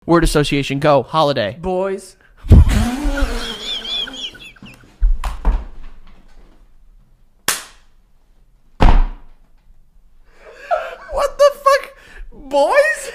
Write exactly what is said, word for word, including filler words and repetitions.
Word association, go. Holiday. Boys. What the fuck? Boys?